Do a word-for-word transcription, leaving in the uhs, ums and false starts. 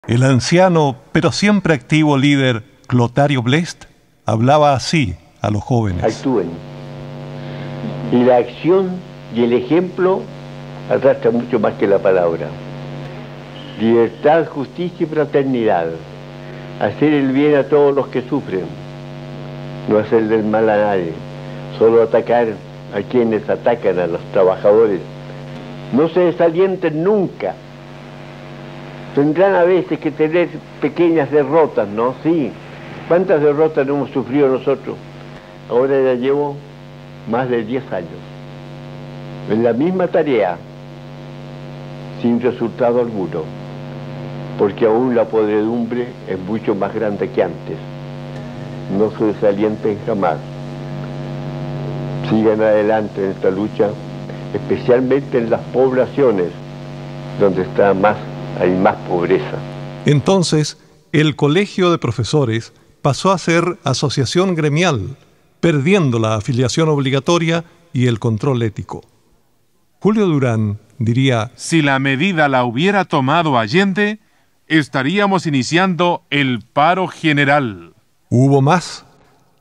El anciano, pero siempre activo líder Clotario Blest hablaba así a los jóvenes. Actúen. Y la acción y el ejemplo arrastran mucho más que la palabra. Libertad, justicia y fraternidad. Hacer el bien a todos los que sufren. No hacerle el mal a nadie. Solo atacar a quienes atacan a los trabajadores. No se desalienten nunca. Tendrán a veces que tener pequeñas derrotas, ¿no? Sí. ¿Cuántas derrotas hemos sufrido nosotros? Ahora ya llevo más de diez años en la misma tarea, sin resultado alguno, porque aún la podredumbre es mucho más grande que antes. No se desalienten jamás. Sigan adelante en esta lucha, especialmente en las poblaciones donde está más, hay más pobreza. Entonces, el Colegio de Profesores pasó a ser asociación gremial, perdiendo la afiliación obligatoria y el control ético. Julio Durán diría: si la medida la hubiera tomado Allende, estaríamos iniciando el paro general. Hubo más.